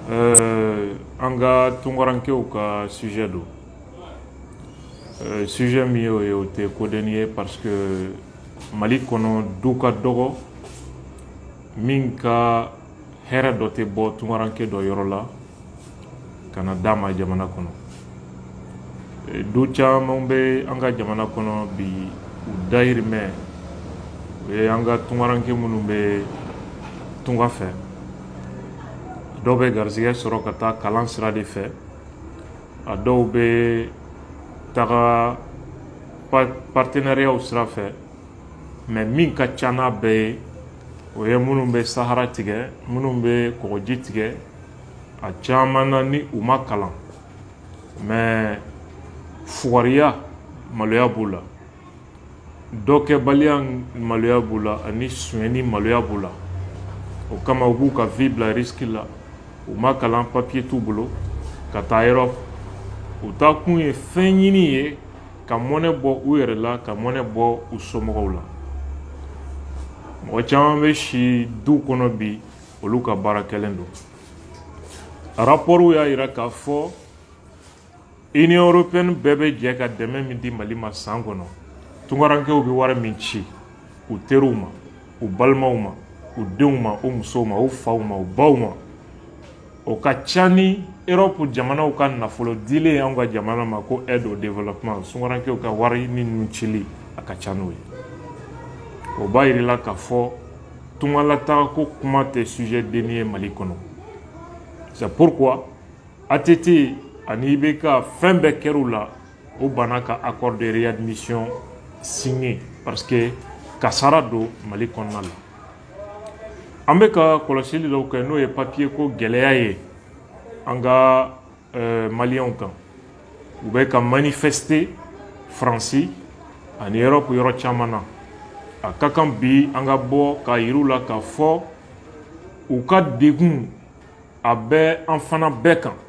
anga tungarankew ka sujet do sujet mi yo te kodeniye parce que Mali kono duka dogo min ka hɛrɛ dɔ tɛ bɔ tungaranke dɔ yɔrɔ la kana d'a ma jamana kɔnɔ du caman bɛ an ka jamana kɔnɔ bi u dahirimɛ o ye an ka tungaranke minnu bɛ tunga fɛ dɔw bɛ garisɛgɛ sɔrɔ ka taa kalan sira de fɛ a dɔw bɛ taga partenariat sira fɛ mais min ka ca n'a bɛɛ ye o ye minnu bɛ sahara tigɛ minnu bɛ kɔgɔji tigɛ a caman na ni u ma kalan mais fugariya maloya b'u la dɔkɛbaliya maloya b'u la ani sonyɛni maloya b'u la o kama u b'u ka vie bila risque la u ma kalan papier t'u bolo ka taa Europe u taa kun ye fɛn ɲini ye ka mɔnɛ bɔ u yɛrɛ la ka mɔnɛ bɔ u somɔgɔw la mɔgɔ caman bɛ si du kɔnɔ bi olu ka baara kɛlen don rapportw y'a jira k'a fɔ Union européenne bɛɛ bɛ jɛ ka dɛmɛ min di Mali ma san kɔnɔ tungarankew bɛ wari min ci u teriw ma u balimaw ma u denw ma u musow ma u faw ma u baw ma o ka ca ni Europe jamanaw ka nafolo dilen anw ka jamana ma ko aide au développement tungarankew ka wari ni ninnu cili a ka ca n'o ye o b'a yirila k'a fɔ tungalataga ko kuma tɛ sujet denni ye Mali kɔnɔ c'est pourquoi ATT ani IBK fɛn bɛɛ kɛr'u la o banna ka accord de réadmission signé parce que kasara don Mali kɔnɔna la an bɛ ka kɔlɔsili dɔw kɛ n'o ye papier ko gɛlɛya ye an ka maliyɛnw kan u bɛ ka manifester Faransi ani Europe yɔrɔ caman na a ka kan bi an ka bɔ ka yir'u la k'a fɔ u ka degun a bɛ an fana bɛɛ kan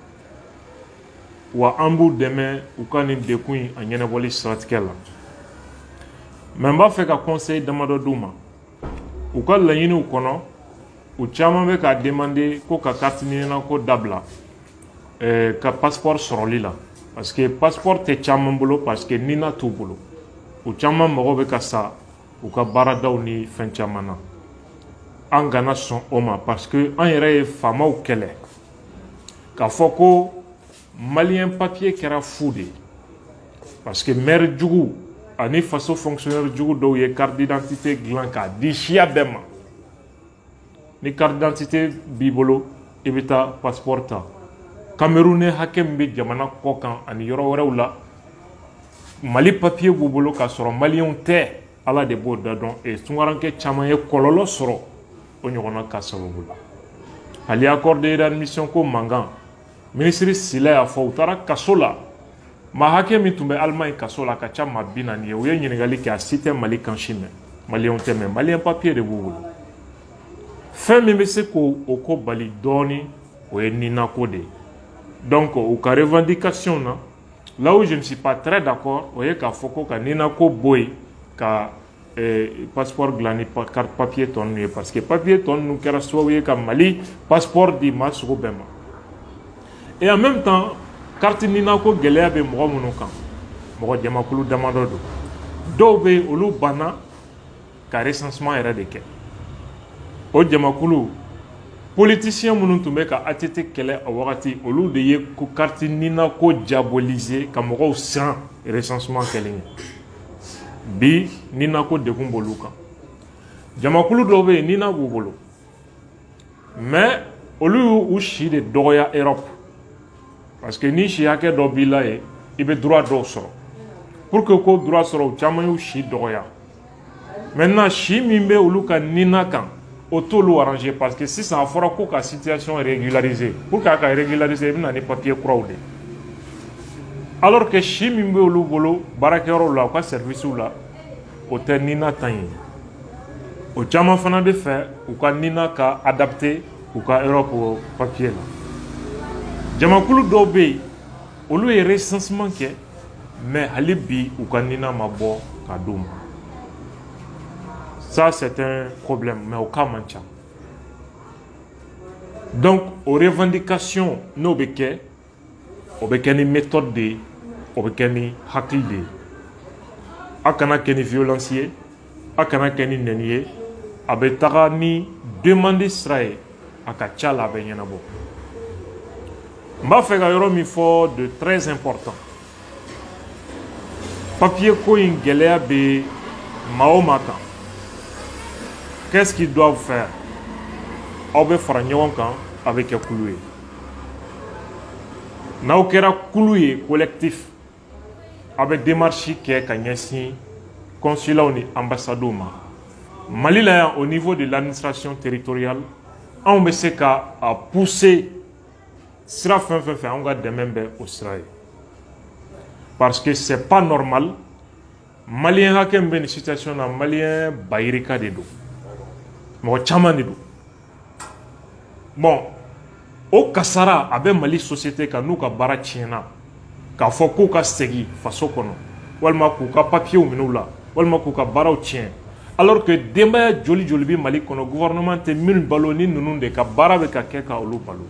wa an b'u dɛmɛ u ka nin degun in a ɲɛnabɔli siratigɛ la mais n b'a fɛ ka conseil damadɔ d'u ma u ka laɲiniw kɔnɔ u caman bɛ k'a demander ko ka carte ɲinina ko dabila ka passeport sɔrɔli la parce que passeport tɛ caman bolo parce que nina t'u bolo u caman mago bɛ ka sa u ka baaradaw ni fɛn caman na an kana sɔn o ma parce que an yɛrɛ ye faamaw kɛlɛ k'a fɔ ko maliyɛn papier kɛra fu de ye parce que maire jugu ani faso fonctionnaire jugu dɔw ye carte d'identité dilan k'a di siya bɛɛ ma ni carte d'identité b'i bolo i bɛ taa passeport ta Camerounais hakɛ min bɛ jamana kɔ kan ani yɔrɔ wɛrɛw la Mali papier b'u bolo k'a sɔrɔ maliyɛnw tɛ Ala de b'o da dɔn et tungaranke caman ye kɔlɔlɔ sɔrɔ o ɲɔgɔnna ka sababu la hali accord de réadmission ko mankan ministre Sile y'a fɔ u taara kaso la maa hakɛ min tun bɛ Allemagne kaso la a ka ca maa 40 ye u ye ɲininkali kɛ a si tɛ Mali kan si mɛn maliyɛnw tɛ mɛn maliyɛn papier de b'u bolo fɛn min bɛ se k'o ko bali dɔɔni o ye ninako de ye donc u ka revendication na là où je ne suis pas très d'accord o ye k'a fɔ ko ka ninako bɔ yen ka passeport dilan ni carte papier tɔ ninnu ye parce que papier tɔ ninnu kɛra sababu ye ka Mali passeport di maa sugu bɛɛ ma et en même temps carte ninako gɛlɛya bɛ mɔgɔ minnu kan mɔgɔ jamakulu damadɔ don dɔw bɛ yen olu banna ka recensement yɛrɛ de kɛ o jamakulu politicien minnu tun bɛ ka ATT kɛlɛ a wagati olu de ye ko carte ninako diaboliser ka mɔgɔw siran recensement kɛlen ye bi ninako degun b'olu kan jamakulu dɔw bɛ yen nina b'u bolo mais olu y'u si de dɔgɔya Europe parce que ni si hakɛ dɔ b'i la yen i bɛ droit dɔw sɔrɔ pour que ko droit sɔrɔ u caman y'u si dɔgɔya maintenant si min bɛ olu ka nina kan o t'olu arranger parce que sisan a fɔra ko ka situation régulariser pour que a ka régulariser i bɛ na ni papier kuraw de alors que si min bɛ olu bolo baarakɛyɔrɔw la u ka servicew la o tɛ nina tan ye o caman fana bɛ fɛ u ka nina ka adapter u ka Europe papier la jamakulu dɔw bɛ yen olu ye recensement kɛ mais hali bi u ka nina ma bɔ ka d'u ma ça c'est un problème mais au cas man ca Donc aux revendications n'o bɛ kɛ ni méthode de ye o bɛ kɛ ni hakili de ye a kana kɛ ni violence ye a kana kɛ ni nɛni ye a bɛ taga ni demande sira ye a ka ca la a bɛ ɲɛnabɔ n b'a fɛ ka yɔrɔ min fɔ de très important papier ko in gɛlɛya bɛ maa o maa kan qu'est-ce qu'ils doivent faire aw bɛ fara ɲɔgɔn kan a bɛ kɛ kulu ye n'aw kɛra kulu ye collectif a bɛ démarche kɛ ka ɲɛsin consulaw ni ambassadew ma Mali la yan au niveau de l'administration territoriale anw bɛ se ka a pousser sira fɛn fɛn fɛ anw ka dɛmɛ bɛ o sira ye parce que c'est pas normal malien hakɛ min bɛ nin situation na malien bayirika de don mɔgɔ caman de don bon o kasara a bɛ Mali société kan n'u ka baara tiɲɛna k'a fɔ k'u ka segin faso kɔnɔ walima k'u ka papiers minɛ u la walima k'u ka baaraw tiɲɛ alors que denbaya joli joli bɛ Mali kɔnɔ gouvernement tɛ minnu balo ni ninnu de ka baara bɛ ka kɛ ka olu balo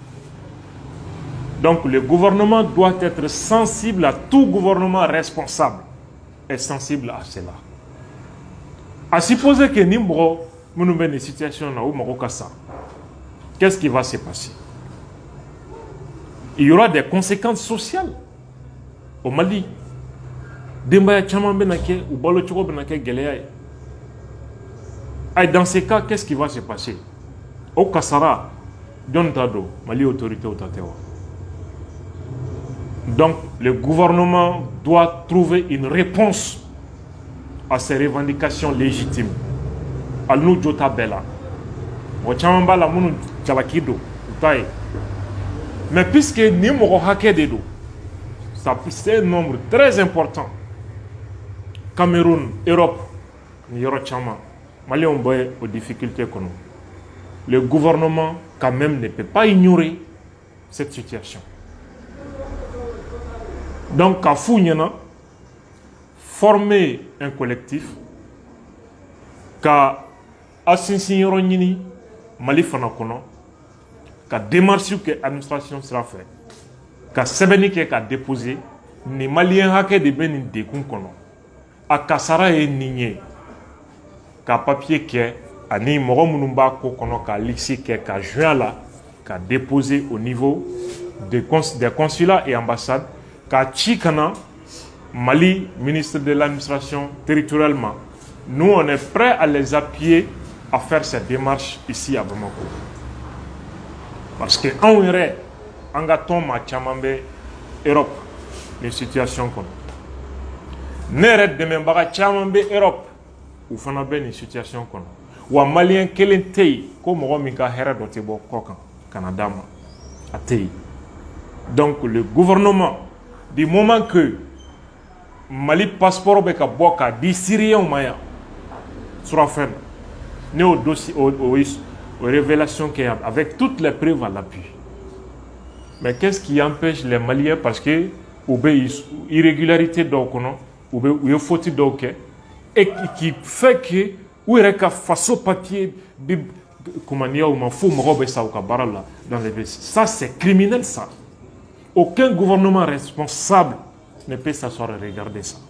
donc le gouvernement doit être sensible à tout gouvernement responsable est sensible à cela à supposer que ni mɔgɔ minnu bɛ nin situation na o mɔgɔ ka sa qu'est-ce qui va se passer? Il y aura des conséquences sociales au Mali. Denbaya caman bɛ na kɛ u balo cogo bɛ na kɛ gɛlɛya ye. Et dans ces cas, qu'est-ce qui va se passer? Au kasara, jɔn t'a dɔn Mali autorité ta tɛ wa? Donc le gouvernement doit trouver une réponse à ces revendications légitimes. Al n'u jo ta bɛɛ la. Mɔgɔ caman b'a la minnu jalaki don u ta ye. Mais puisque ni mɔgɔ hakɛ de don, c'est un nombre très important. Cameroun, Europe, ni yɔrɔ caman, Maliens bɛ aux difficultés kɔnɔ. Le gouvernement quand même ne peut pas ignorer cette situation. Donc k'a f'u ɲɛna, former un collectif, ka a sinsin yɔrɔ ɲini Mali fana kɔnɔ, ka démarche kɛ administration sira fɛ, ka sɛbɛnni kɛ ka déposer ni malien hakɛ de bɛ nin dekun kɔnɔ a kasara ye nin ye ka papier kɛ ani mɔgɔ minnu b'a ko kɔnɔ ka liste kɛ ka joint a la ka déposer au niveau des consulats et ambassades ka ci kana Mali ministre de l'administration territorialement. Nous on est prêt à les appuyer à faire cette démarche ici à Bamako. Parce que en yɛrɛ an ka tɔn maa caman bɛ Europe ni situation kɔnɔ ne yɛrɛ dɛmɛbaga caman bɛ Europe u fana bɛ nin situation kɔnɔ wa malien kelen tɛ yen ko mɔgɔ min ka hɛrɛ dɔ tɛ bɔ kɔ kan ka na d'a ma a tɛ yen donc le gouvernement du moment que Mali passeport bɛ ka bɔ ka di Syriens ma yan surafɛn ne o dossier aux révélations qu'il y a, avec toutes les preuves à l'appui. Mais qu'est-ce qui empêche les Maliens parce que irrégularité ou bien faute et qui fait que ou est face papier comment dire ou faux dans les ça c'est criminel ça. Aucun gouvernement responsable ne peut s'asseoir et regarder ça.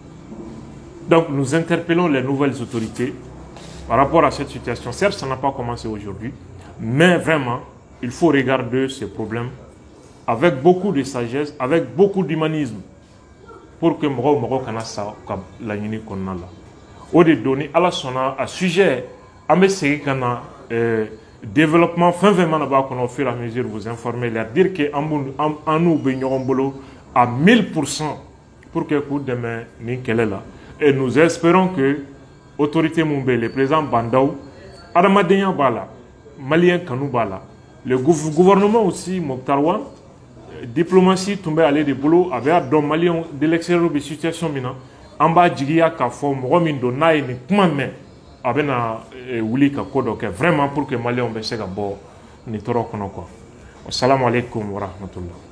Donc nous interpellons les nouvelles autorités par rapport à cette situation. Certes, ça n'a pas commencé aujourd'hui, mais vraiment, il faut regarder ces problèmes avec beaucoup de sagesse, avec beaucoup d'humanisme, pour que Moro kana sa la nyini konna la. Au de donner à la sona à sujet, à me séguer kana développement fin vraiment là-bas qu'on au fur et à mesure vous informer, leur dire que en nous baignerons bolo à 1000% pour que coup demain ni qu'elle est là. Et nous espérons que autorité Mumbe, le président Bandaou, Adamadenya Bala, Malien Kanou Bala, le gouvernement aussi, Mokhtarwan, diplomatie, tombé aller de boulot, avec don Malien de l'extérieur de situation mina, en bas Djigia Kafo, Moromindo Naï, ni Kmame, avec na Wuli Kakodo, vraiment pour que Malien Bessega Bo, ni Toro Konoko. Assalamu alaikum wa rahmatullah.